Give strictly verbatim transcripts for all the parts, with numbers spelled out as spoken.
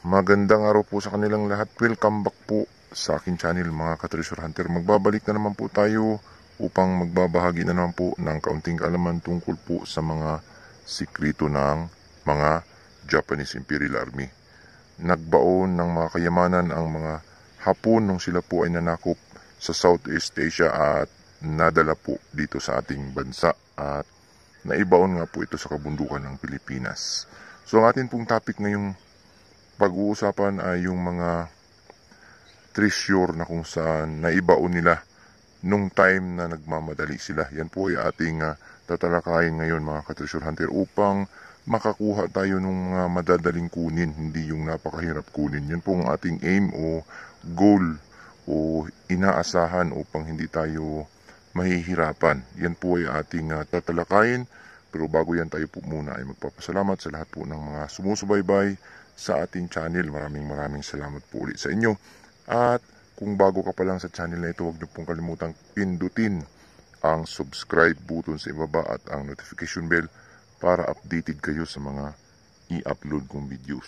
Magandang araw po sa kanilang lahat. Welcome back po sa aking channel mga ka-treasure hunter. Magbabalik na naman po tayo upang magbabahagi na naman po ng kaunting kaalaman tungkol po sa mga sikreto ng mga Japanese Imperial Army. Nagbaon ng mga kayamanan ang mga Hapon nung sila po ay nanakop sa Southeast Asia at nadala po dito sa ating bansa at naibaon nga po ito sa kabundukan ng Pilipinas. So ang atin pong topic ngayong pag-uusapan ay yung mga treasure na kung saan naibaon nila nung time na nagmamadali sila. Yan po ay ating uh, tatalakayin ngayon mga ka-treasure hunter upang makakuha tayo ng uh, madadaling kunin, hindi yung napakahirap kunin. Yan po ang ating aim o goal o inaasahan upang hindi tayo mahihirapan. Yan po ay ating uh, tatalakayin. Pero bago yan tayo po muna ay magpapasalamat sa lahat po ng mga sumusubaybay sa ating channel. Maraming maraming salamat po ulit sa inyo. At kung bago ka pa lang sa channel na ito, huwag niyo pong kalimutang pindutin ang subscribe button sa ibaba at ang notification bell para updated kayo sa mga i-upload kong videos.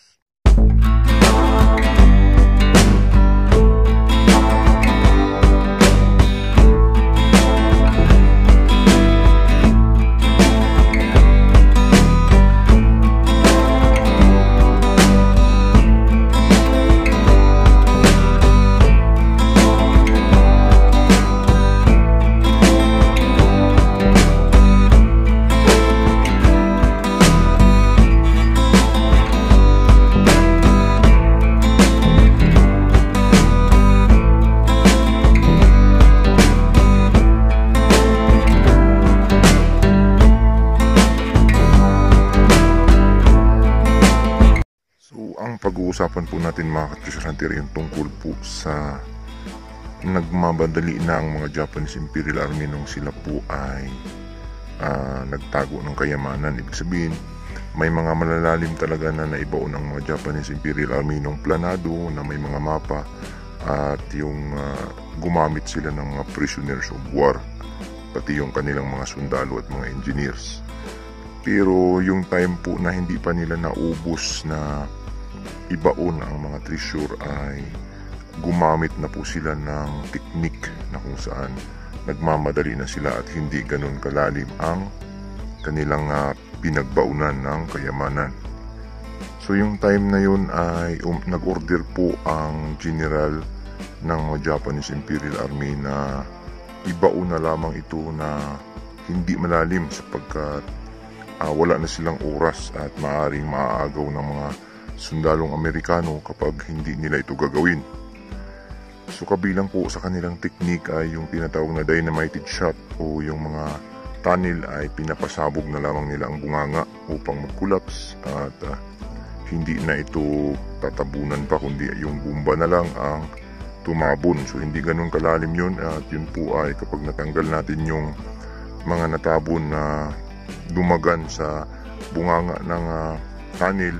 Pag-uusapan po natin mga ka-treasure hunter yung tungkol po sa nagmabadali na ang mga Japanese Imperial Army nung sila po ay uh, nagtago ng kayamanan. Ibig sabihin, may mga malalalim talaga na naibaon ang mga Japanese Imperial Army nung planado na may mga mapa at yung uh, gumamit sila ng mga prisoners of war, pati yung kanilang mga sundalo at mga engineers. Pero yung time po na hindi pa nila naubos na ibaon ang mga treasure ay gumamit na po sila ng technique na kung saan nagmamadali na sila at hindi ganun kalalim ang kanilang uh, pinagbaunan ng kayamanan. So yung time na yun ay um, nag-order po ang general ng Japanese Imperial Army na ibaon na lamang ito na hindi malalim sapagkat uh, wala na silang oras at maaaring maaagaw ng mga sundalong Amerikano kapag hindi nila ito gagawin. So kabilang po sa kanilang teknik ay yung tinatawag na dynamited shot o yung mga tunnel ay pinapasabog na lamang nila ang bunganga upang mag-collapse at uh, hindi na ito tatabunan pa kundi yung bomba na lang ang tumabon. So hindi ganun kalalim yun at yun po ay kapag natanggal natin yung mga natabon na dumagan sa bunganga ng uh, tunnel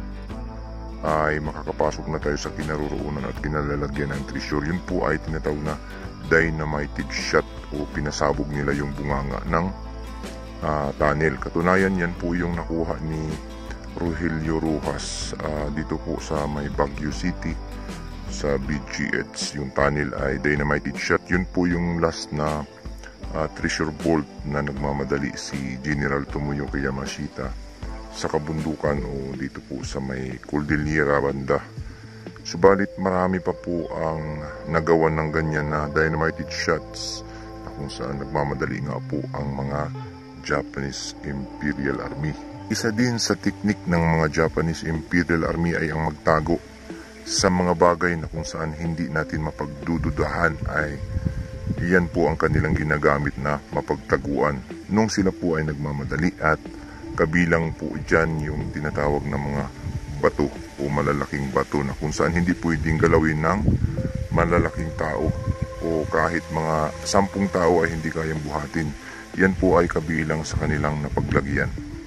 ay makakapasok na tayo sa kinaroroonan at kinalalagyan ng treasure. Yun po ay tinatawag na dynamited shot o pinasabog nila yung bunganga ng uh, tunnel. Katunayan yan po yung nakuha ni Rogelio Rojas uh, dito po sa may Baguio City sa B G H. Yung tunnel ay dynamited shot. Yun po yung last na uh, treasure vault na nagmamadali si General Tomoyoki Yamashita sa kabundukan o dito po sa may Cordillera banda. Subalit marami pa po ang nagawan ng ganyan na dynamited shots na kung saan nagmamadali nga po ang mga Japanese Imperial Army. Isa din sa teknik ng mga Japanese Imperial Army ay ang magtago sa mga bagay na kung saan hindi natin mapagdududahan ay iyan po ang kanilang ginagamit na mapagtaguan nung sila po ay nagmamadali at kabilang po dyan yung tinatawag na mga bato o malalaking bato na kung saan hindi pwedeng galawin ng malalaking tao o kahit mga sampung tao ay hindi kayang buhatin. Yan po ay kabilang sa kanilang napaglagyan.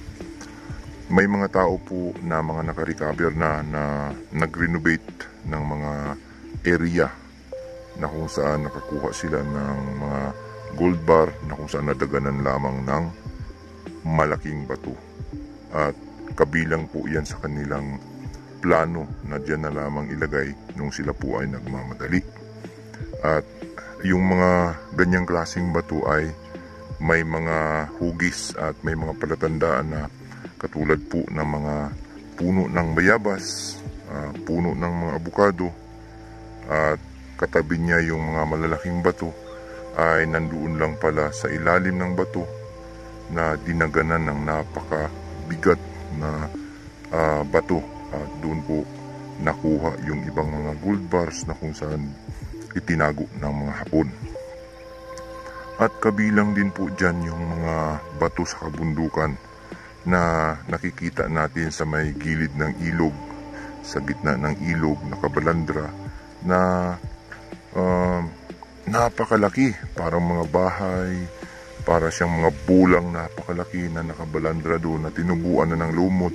May mga tao po na mga nakarecover na na nag-renovate ng mga area na kung saan nakakuha sila ng mga gold bar na kung saan nadaganan lamang ng malaking bato. At kabilang po yan sa kanilang plano na dyan na lamang ilagay nung sila po ay nagmamadali. At yung mga ganyang klaseng bato ay may mga hugis at may mga palatandaan na katulad po ng mga puno ng bayabas, uh, puno ng mga abukado, at katabi niya yung mga malalaking bato ay nandoon lang pala sa ilalim ng bato na dinaganan ng napakabigat na uh, bato, at doon po nakuha yung ibang mga gold bars na kung saan itinago ng mga Hapon. At kabilang din po dyan yung mga bato sa kabundukan na nakikita natin sa may gilid ng ilog, sa gitna ng ilog na kabalandra na uh, napakalaki, parang mga bahay, para siyang mga bulang napakalaki na nakabalandra doon na tinubuan na ng lumot.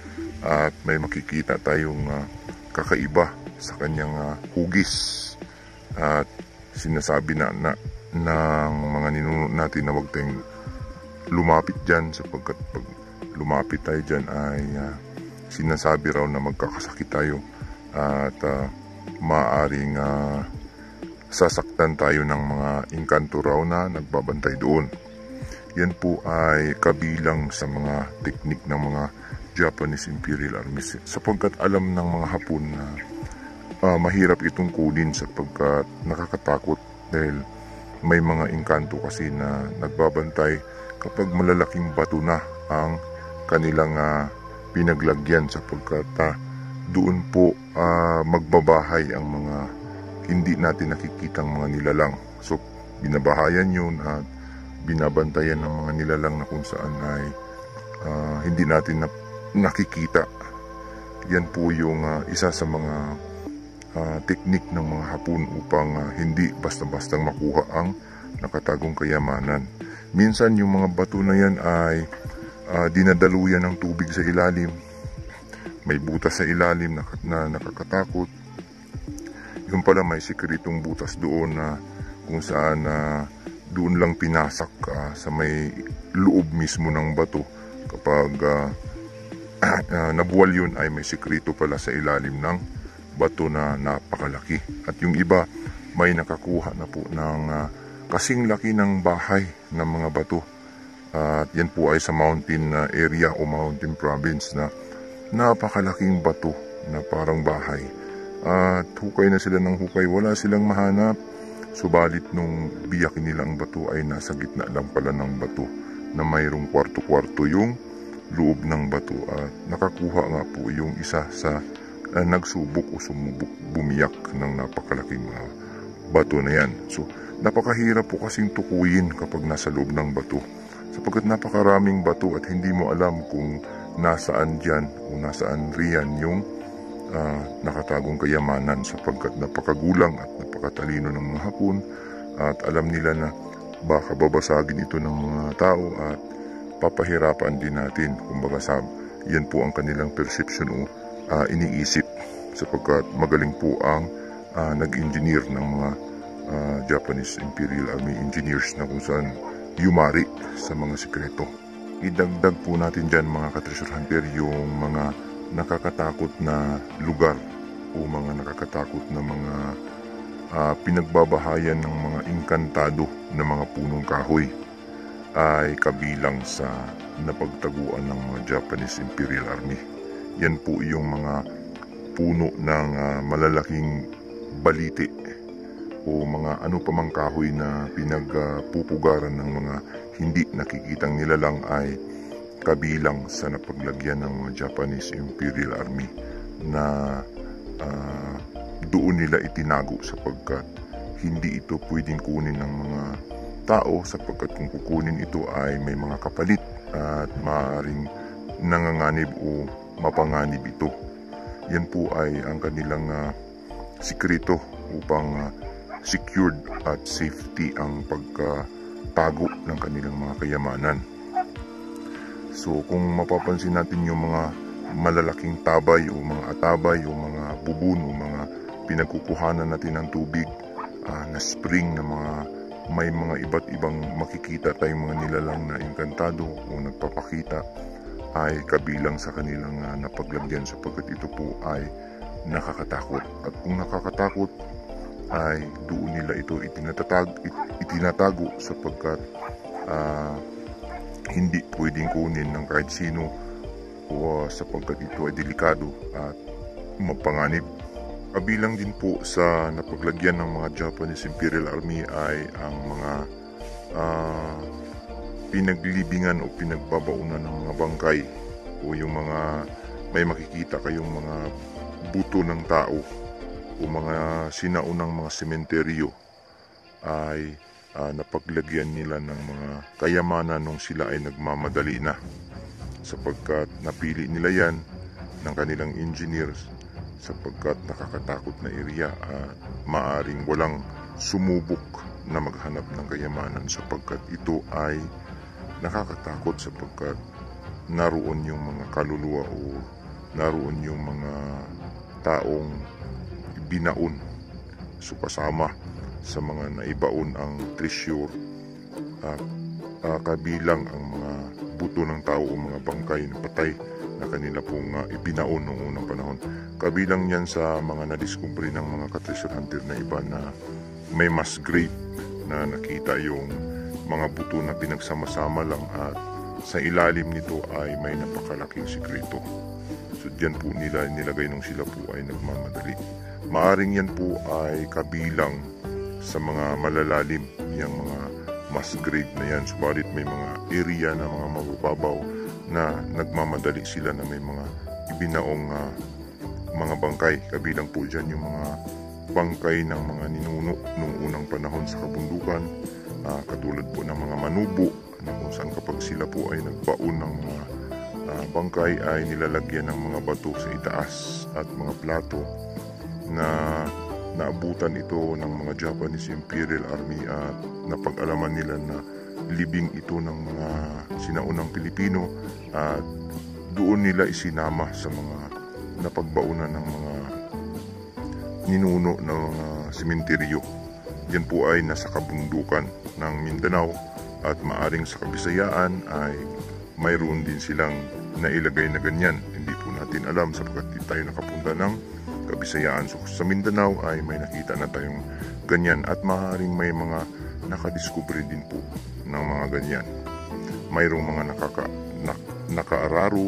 At may makikita tayong uh, kakaiba sa kanyang uh, hugis. At sinasabi na, na ng mga ninuno natin na huwag tayong lumapit dyan, sapagkat pag lumapit tayo dyan ay uh, sinasabi raw na magkakasakit tayo at uh, maaaring uh, sasaktan tayo ng mga engkanto raw na nagbabantay doon. Yan po ay kabilang sa mga teknik ng mga Japanese Imperial Army, sapagkat alam ng mga Hapon na uh, mahirap itong kunin sapagkat nakakatakot dahil may mga engkanto kasi na nagbabantay kapag malalaking bato na ang kanilang uh, pinaglagyan, sapagkat uh, doon po uh, magbabahay ang mga hindi natin nakikitang mga nilalang. So binabahayan yun at binabantayan ng mga nilalang na kung saan ay uh, hindi natin na, nakikita. Yan po yung uh, isa sa mga uh, teknik ng mga Hapon upang uh, hindi basta-bastang makuha ang nakatagong kayamanan. Minsan yung mga bato na yan ay uh, dinadaluyan ng tubig sa ilalim. May butas sa ilalim na, na nakakatakot. Yung pala may sikretong butas doon na kung saan uh, doon lang pinasak uh, sa may loob mismo ng bato. Kapag uh, uh, nabuwal yun ay may sikreto pala sa ilalim ng bato na napakalaki. At yung iba may nakakuha na po ng uh, kasing laki ng bahay ng mga bato. At uh, yan po ay sa mountain uh, area o mountain province na napakalaking bato na parang bahay. At hukay na sila ng hukay, wala silang mahanap. Subalit nung biyakin nila ang bato ay nasa gitna lang pala ng bato na mayroong kwarto-kwarto yung loob ng bato. At nakakuha nga po yung isa sa uh, nagsubok o sumubok bumiyak ng napakalaking uh, bato na yan. So napakahirap po kasing tukuyin kapag nasa loob ng bato, sapagkat napakaraming bato at hindi mo alam kung nasaan dyan o nasaan riyan yung uh, nakatagong kayamanan, sapagkat napakagulang at napakatalino ng mga Hapon at alam nila na baka babasagin ito ng mga tao at papahirapan din natin. Kumbaga sa yan po ang kanilang perception o uh, iniisip, sapagkat magaling po ang uh, nag-engineer ng mga uh, Japanese Imperial Army engineers na kung saan yumari sa mga sikreto. Idagdag po natin dyan mga ka-treasure hunter yung mga nakakatakot na lugar o mga nakakatakot na mga uh, pinagbabahayan ng mga engkantado na mga punong kahoy ay kabilang sa napagtaguan ng mga Japanese Imperial Army. Yan po yung mga puno ng uh, malalaking balite o mga ano pa mang kahoy na pinagpupugaran ng mga hindi nakikitang nilalang ay kabilang sa napaglagyan ng mga Japanese Imperial Army na uh, doon nila itinago, sapagkat hindi ito pwedeng kunin ng mga tao, sapagkat kung kukunin ito ay may mga kapalit at maaaring nanganganib o mapanganib ito. Yan po ay ang kanilang uh, sikreto upang uh, secured at safety ang pagkatago ng kanilang mga kayamanan. So kung mapapansin natin yung mga malalaking tabay o mga atabay o mga bubon o mga pinagkukuhanan natin ng tubig uh, na spring na mga may mga iba't ibang makikita tayong mga nilalang na engkantado o nagpapakita ay kabilang sa kanilang uh, napaglagyan sapagkat ito po ay nakakatakot. At kung nakakatakot ay doon nila ito itinatag, it, itinatago sapagkat uh, hindi pwedeng kunin ng kahit sino o uh, sapagkat ito ay delikado at mapanganib. Kabilang din po sa napaglagyan ng mga Japanese Imperial Army ay ang mga uh, pinaglibingan o pinagbabaunan ng mga bangkay o yung mga may makikita kayong mga buto ng tao o mga sinaunang mga sementeryo ay uh, napaglagyan nila ng mga kayamanan nung sila ay nagmamadali na sapagkat napili nila yan ng kanilang engineers sapagkat nakakatakot na area at maaring walang sumubok na maghanap ng kayamanan sapagkat ito ay nakakatakot sapagkat naroon yung mga kaluluwa o naroon yung mga taong binaon. So kasama sa mga naibaon ang treasure at uh, kabilang ang mga buto ng tao o mga bangkay na patay na kanila pong uh, ibinaon noong unang panahon. Kabilang yan sa mga nadiskubre ng mga ka-treasure hunter na iba na may mass grave na nakita yung mga buto na pinagsama-sama lang at sa ilalim nito ay may napakalaking sikreto. So diyan po nila nilagay nung sila po ay nagmamadali. Maaring yan po ay kabilang sa mga malalalim yung mga mass grave na yan. Subalit may mga area na mga mabababaw na nagmamadali sila na may mga ibinaong uh, mga bangkay. Kabilang po dyan yung mga bangkay ng mga ninuno nung unang panahon sa kabundukan, uh, katulad po ng mga manubo na kung saan kapag sila po ay nagbaon ng mga uh, bangkay ay nilalagyan ng mga bato sa itaas at mga plato na naabutan ito ng mga Japanese Imperial Army at napag-alaman nila na libing ito ng mga sinaunang Pilipino at doon nila isinama sa mga napagbaunan ng mga ninuno ng mga sementeryo. Yan po ay nasa kabundukan ng Mindanao at maaring sa Kabisayaan ay mayroon din silang nailagay na ganyan. Hindi po natin alam sapagkat di tayo nakapunta ng Kabisayaan. So sa Mindanao ay may nakita na tayong ganyan at maaaring may mga nakadiskubre din po ng mga ganyan. Mayroong mga nakaka, na, nakaararo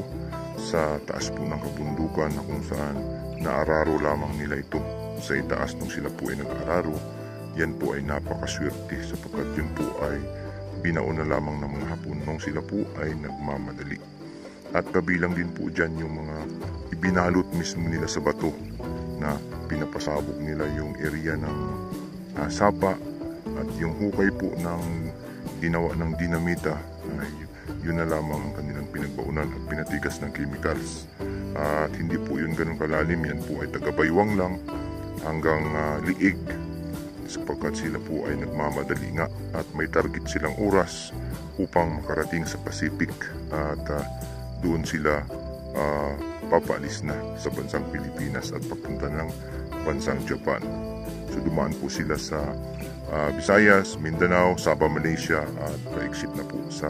sa taas po ng kabundukan na kung saan naararo lamang nila ito sa itaas nung sila po ay nag-araro. Yan po ay napakaswerte sapagkat yun po ay binaon na lamang ng mga Hapon nung sila po ay nagmamadali. At kabilang din po dyan yung mga ibinalot mismo nila sa bato na pinapasabog nila yung area ng uh, sapa at yung hukay po ng ginawa ng dinamita ay yun na lamang ang kanilang pinagbaunan at pinatigas ng chemicals. Uh, at hindi po yun ganun kalalim, yan po ay tagabaywang lang hanggang uh, liig sapagkat sila po ay nagmamadali nga at may target silang oras upang makarating sa Pacific at uh, doon sila uh, papaalis na sa bansang Pilipinas at papunta ng bansang Japan. So dumaan po sila sa uh, Visayas, Mindanao, Sabah, Malaysia at pa-exit na po sa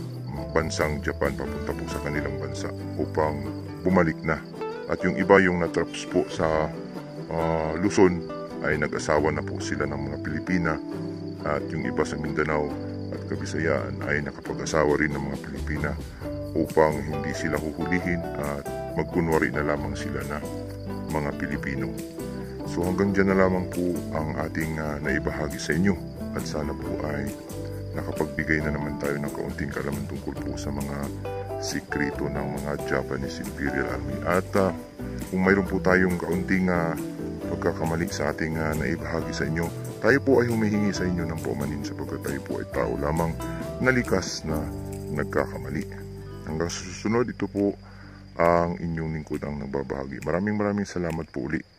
bansang Japan papunta po sa kanilang bansa upang bumalik na. At yung iba yung natraps po sa uh, Luzon ay nag-asawa na po sila ng mga Pilipina at yung iba sa Mindanao at Kabisayaan ay nakapag-asawa rin ng mga Pilipina upang hindi sila huhulihin at magkunwari na lamang sila na mga Pilipino. So hanggang dyan na lamang po ang ating uh, naibahagi sa inyo at sana po ay nakapagbigay na naman tayo ng kaunting kaalaman tungkol po sa mga sikreto ng mga Japanese Imperial Army. At uh, kung mayroon po tayong kaunting uh, pagkakamali sa ating uh, naibahagi sa inyo, tayo po ay humihingi sa inyo ng paumanin sapagkat tayo po ay tao lamang nalikas na nagkakamali. Hanggang susunod, ito po ang inyong lingkod ang nagbabahagi. Maraming maraming salamat po uli.